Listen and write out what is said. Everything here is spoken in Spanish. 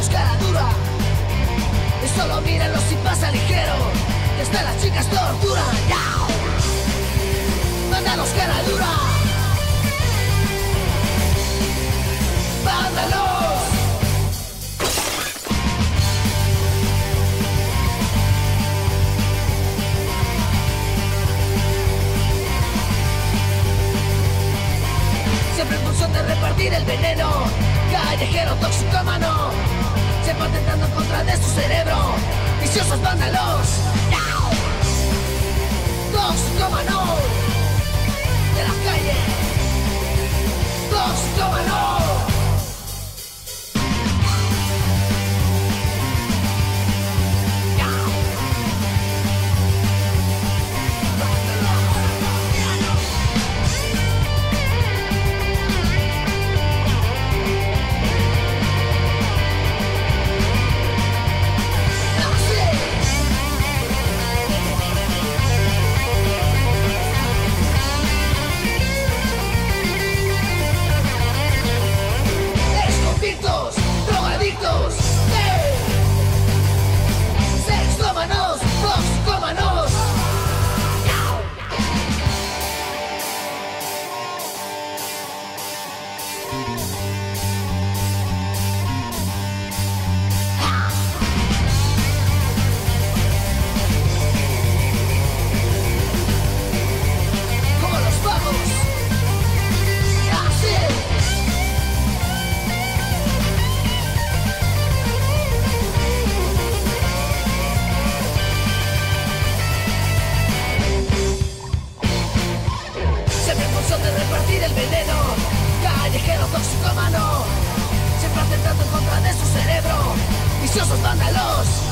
Mándalos cara dura y solo mírenlos si pasa ligero. Desde las chicas torturan. ¡Yao! Mándalos cara dura. Mándalos. Siempre en función de repartir el veneno. Callejero toxicómano, siempre atentando en contra de su cerebro. Viciosos vándalos. ¡Yao! Toxicómano de la calle. Toxicómano. Drogadictos, sextómanos, toxicómanos. Como los vagos, así. De repartir el veneno, callejero toxicómano, siempre atentando en contra de su cerebro, viciosos vándalos.